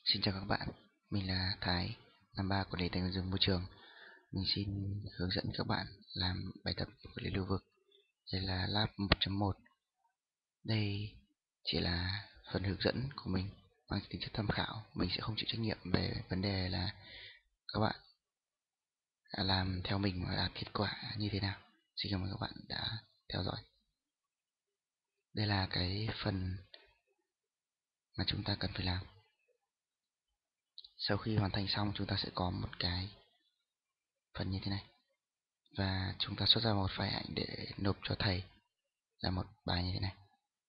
Xin chào các bạn, mình là Thái, năm 3 của Quản lý Tài nguyên rừng môi trường. Mình xin hướng dẫn các bạn làm bài tập vật lý lưu vực. Đây là lab 1.1. Đây chỉ là phần hướng dẫn của mình mang tính chất tham khảo. Mình sẽ không chịu trách nhiệm về vấn đề là các bạn đã làm theo mình và đạt kết quả như thế nào. Xin cảm ơn các bạn đã theo dõi. Đây là cái phần mà chúng ta cần phải làm. Sau khi hoàn thành xong, chúng ta sẽ có một cái phần như thế này. Và chúng ta xuất ra một file ảnh để nộp cho thầy là một bài như thế này.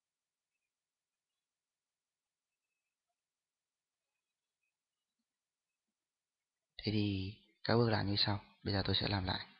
Thế thì các bước làm như sau. Bây giờ tôi sẽ làm lại.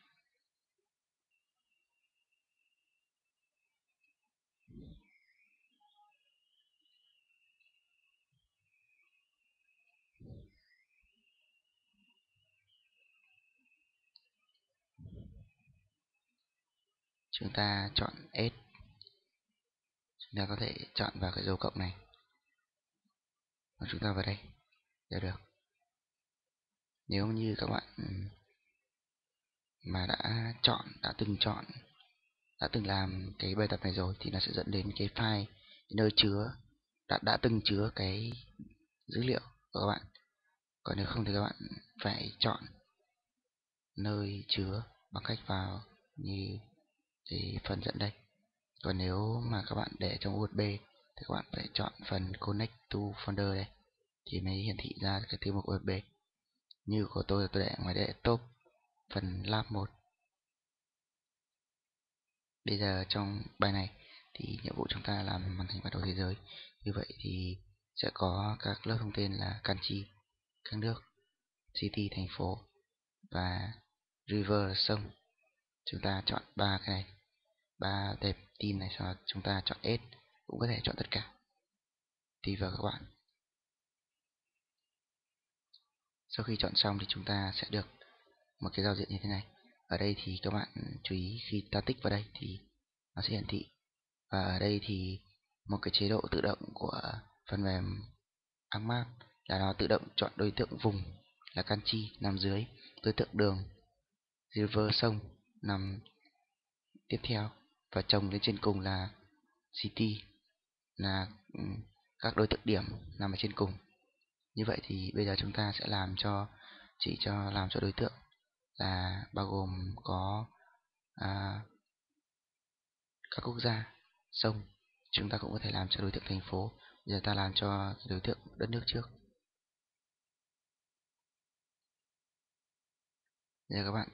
Chúng ta chọn S. Chúng ta có thể chọn vào cái dấu cộng này. Và chúng ta vào đây. Được. Nếu như các bạn mà đã từng làm cái bài tập này rồi thì nó sẽ dẫn đến cái file nơi chứa đã từng chứa cái dữ liệu của các bạn. Còn nếu không thì các bạn phải chọn nơi chứa bằng cách vào như cái phần dẫn đây. Còn nếu mà các bạn để trong USB thì các bạn phải chọn phần Connect to Folder đây thì mới hiển thị ra cái thư mục USB. Như của tôi là tôi để ngoài đây top phần lab 1. Bây giờ trong bài này thì nhiệm vụ chúng ta làm hoàn thành bản đồ thế giới. Như vậy thì sẽ có các lớp thông tin là country, các nước, city, thành phố và river là sông. Chúng ta chọn ba cái này, ba tệp tin này, sau đó chúng ta chọn S, cũng có thể chọn tất cả tùy vào các bạn. Sau khi chọn xong thì chúng ta sẽ được một cái giao diện như thế này. Ở đây thì các bạn chú ý khi ta tích vào đây thì nó sẽ hiển thị. Và ở đây thì một cái chế độ tự động của phần mềm ArcMap là nó tự động chọn đối tượng vùng là country nằm dưới, đối tượng đường river sông nằm tiếp theo, và chồng lên trên cùng là city là các đối tượng điểm nằm ở trên cùng. Như vậy thì bây giờ chúng ta sẽ làm cho đối tượng là bao gồm có các quốc gia, sông. Chúng ta cũng có thể làm cho đối tượng thành phố. Bây giờ ta làm cho đối tượng đất nước trước. Bây giờ các bạn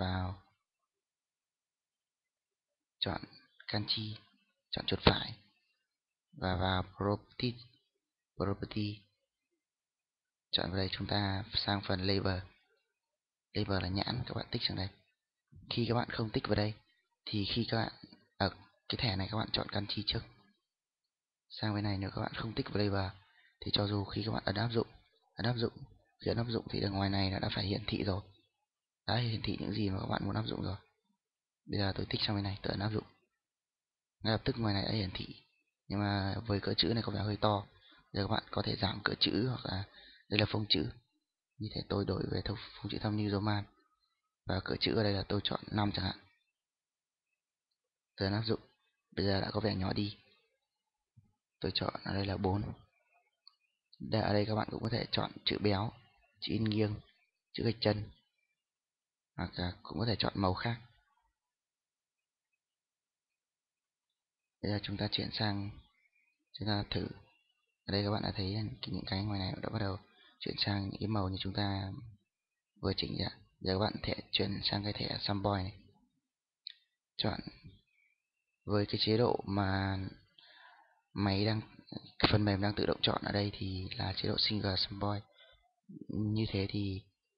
chọn country, chọn chuột phải và vào property. Chọn vào đây, chúng ta sang phần label. Label là nhãn, các bạn tích sang đây. Khi các bạn không tích vào đây thì khi các bạn ở cái thẻ này các bạn chọn country trước. Sang bên này nếu các bạn không tích vào label thì cho dù khi các bạn ấn áp dụng, khi ấn áp dụng thì đằng ngoài này nó đã phải hiển thị rồi. Đã hiển thị những gì mà các bạn muốn áp dụng rồi. Bây giờ tôi tích sang bên này, tôi ấn áp dụng. Ngay lập tức ngoài này đã hiển thị. Nhưng mà với cỡ chữ này có vẻ hơi to. Giờ các bạn có thể giảm cỡ chữ, hoặc là đây là phông chữ. Như thế tôi đổi về phông chữ Times New Roman. Và cỡ chữ ở đây là tôi chọn 5 chẳng hạn. Tôi ấn áp dụng. Bây giờ đã có vẻ nhỏ đi. Tôi chọn ở đây là 4. Ở đây các bạn cũng có thể chọn chữ béo, chữ in nghiêng, chữ gạch chân, hoặc là cũng có thể chọn màu khác. Bây giờ chúng ta chuyển sang, chúng ta thử. Ở đây các bạn đã thấy những cái ngoài này đã bắt đầu chuyển sang những cái màu như chúng ta vừa chỉnh ra. Giờ các bạn thể chuyển sang cái thẻ Samboy này. Chọn với cái chế độ mà phần mềm đang tự động chọn ở đây thì là chế độ Single Samboy. Như thế thì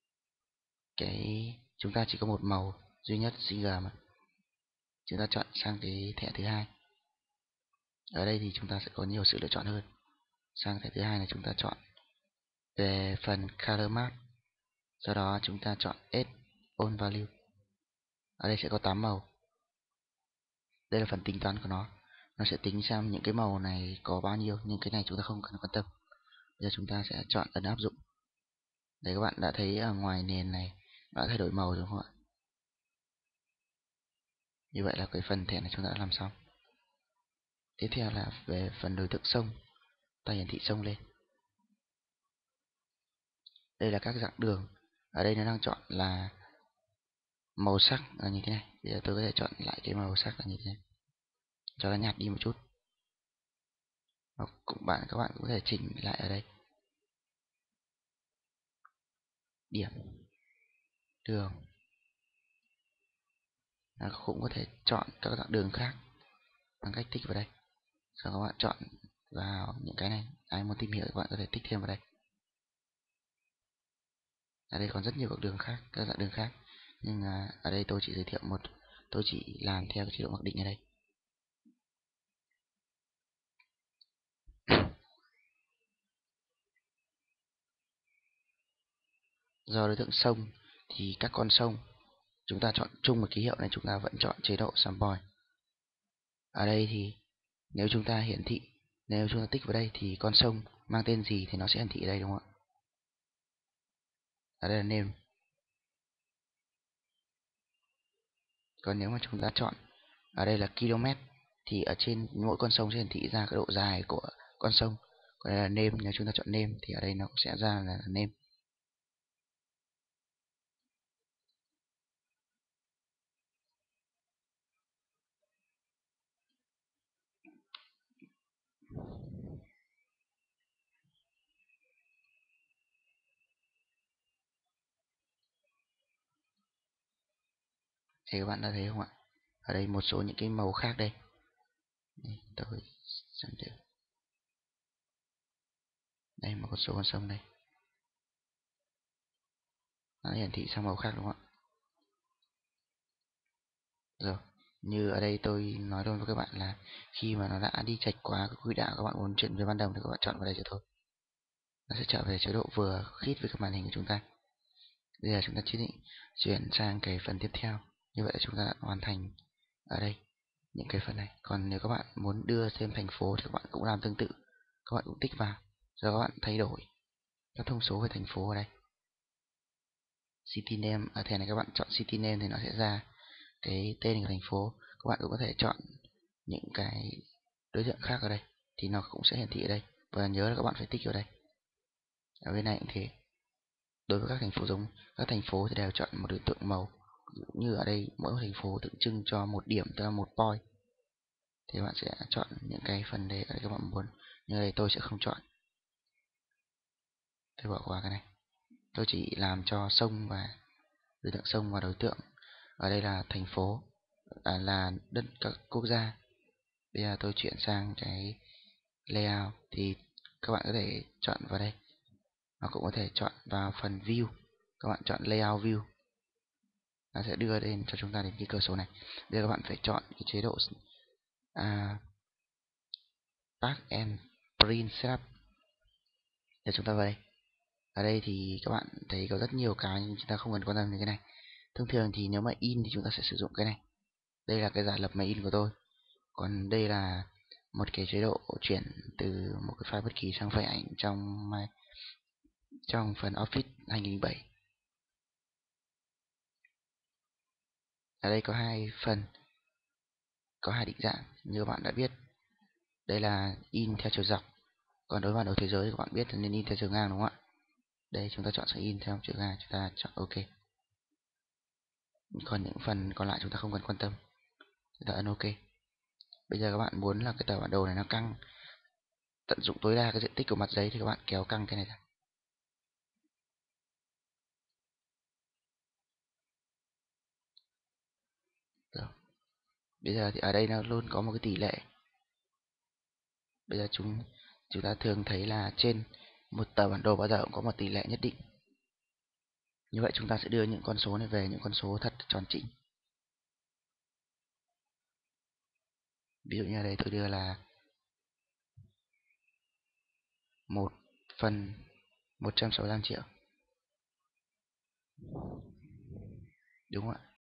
chúng ta chỉ có một màu duy nhất Single mà. Chúng ta chọn sang cái thẻ thứ hai. Ở đây thì chúng ta sẽ có nhiều sự lựa chọn hơn. Sang thẻ thứ hai này chúng ta chọn về phần Color Map. Sau đó chúng ta chọn Add All Value. Ở đây sẽ có 8 màu. Đây là phần tính toán của nó. Nó sẽ tính xem những cái màu này có bao nhiêu, nhưng cái này chúng ta không cần quan tâm. Bây giờ chúng ta sẽ chọn ấn áp dụng. Đấy, các bạn đã thấy ở ngoài nền này đã thay đổi màu rồi không ạ? Như vậy là cái phần thẻ này chúng ta đã làm xong. Tiếp theo là về phần đối tượng sông, ta hiển thị sông lên. Đây là các dạng đường. Ở đây nó đang chọn là màu sắc là như thế này. Bây giờ tôi có thể chọn lại cái màu sắc là như thế này, cho nó nhạt đi một chút. Hoặc các bạn cũng có thể chỉnh lại ở đây. Điểm, đường. Cũng có thể chọn các dạng đường khác bằng cách tích vào đây. Sau các bạn chọn vào những cái này. Ai muốn tìm hiểu các bạn có thể tích thêm vào đây. Ở đây còn rất nhiều các đường khác, các dạng đường khác. Nhưng ở đây tôi chỉ giới thiệu tôi chỉ làm theo chế độ mặc định ở đây. Do đối tượng sông thì các con sông chúng ta chọn chung một ký hiệu này, chúng ta vẫn chọn chế độ sample. Ở đây thì nếu chúng ta tích vào đây thì con sông mang tên gì thì nó sẽ hiển thị ở đây, đúng không ạ? Ở đây là name. Còn nếu mà chúng ta chọn ở đây là km thì ở trên mỗi con sông sẽ hiển thị ra cái độ dài của con sông. Còn đây là name, nếu chúng ta chọn name thì ở đây nó cũng sẽ ra là name. Thì các bạn đã thấy không ạ? Ở đây một số những cái màu khác đây. Tôi xem thử. Đây một số con sông đây. Nó hiển thị sang màu khác, đúng không ạ? Rồi, như ở đây tôi nói luôn với các bạn là khi mà nó đã đi chệch quá cái quỹ đạo các bạn muốn chuyển về ban đầu thì các bạn chọn vào đây cho tôi. Nó sẽ trở về chế độ vừa khít với cái màn hình của chúng ta. Bây giờ chúng ta chuyển sang cái phần tiếp theo. Như vậy là chúng ta đã hoàn thành ở đây những cái phần này. Còn nếu các bạn muốn đưa thêm thành phố thì các bạn cũng làm tương tự. Các bạn cũng tích vào, rồi các bạn thay đổi các thông số về thành phố ở đây. City name, ở thẻ này các bạn chọn city name thì nó sẽ ra cái tên của thành phố. Các bạn cũng có thể chọn những cái đối tượng khác ở đây thì nó cũng sẽ hiển thị ở đây. Và nhớ là các bạn phải tích vào đây. Ở bên này cũng thế. Đối với các thành phố các thành phố thì đều chọn một đối tượng màu. Như ở đây mỗi thành phố tượng trưng cho một điểm, tức là một point. Thì bạn sẽ chọn những cái phần đấy ở các bạn muốn. Nhưng đây tôi sẽ không chọn. Tôi bỏ qua cái này. Tôi chỉ làm cho sông và đối tượng sông và đối tượng ở đây là thành phố, là đất các quốc gia. Bây giờ tôi chuyển sang cái layout thì các bạn có thể chọn vào đây, hoặc cũng có thể chọn vào phần view. Các bạn chọn layout view, nó sẽ đưa lên cho chúng ta đến cái cửa sổ này. Bây giờ các bạn phải chọn cái chế độ Pack and Print Setup để chúng ta vào đây. Ở đây thì các bạn thấy có rất nhiều cái nhưng chúng ta không cần quan tâm đến cái này. Thông thường thì nếu mà in thì chúng ta sẽ sử dụng cái này. Đây là cái giả lập máy in của tôi. Còn đây là một cái chế độ chuyển từ một cái file bất kỳ sang file ảnh trong phần Office 2007. Ở đây có hai phần, có hai định dạng như các bạn đã biết. Đây là in theo chiều dọc. Còn đối với bản đồ thế giới thì các bạn biết là nên in theo chiều ngang, đúng không ạ? Đây chúng ta chọn sang in theo chiều ngang, chúng ta chọn OK. Còn những phần còn lại chúng ta không cần quan tâm, chúng ta ấn OK. Bây giờ các bạn muốn là cái tờ bản đồ này nó căng, tận dụng tối đa cái diện tích của mặt giấy thì các bạn kéo căng cái này ra. Rồi. Bây giờ thì ở đây nó luôn có một cái tỷ lệ. Bây giờ chúng ta thường thấy là trên một tờ bản đồ bao giờ cũng có một tỷ lệ nhất định. Như vậy chúng ta sẽ đưa những con số này về những con số thật tròn chỉnh. Ví dụ như ở đây tôi đưa là 1/165 triệu. Đúng không ạ?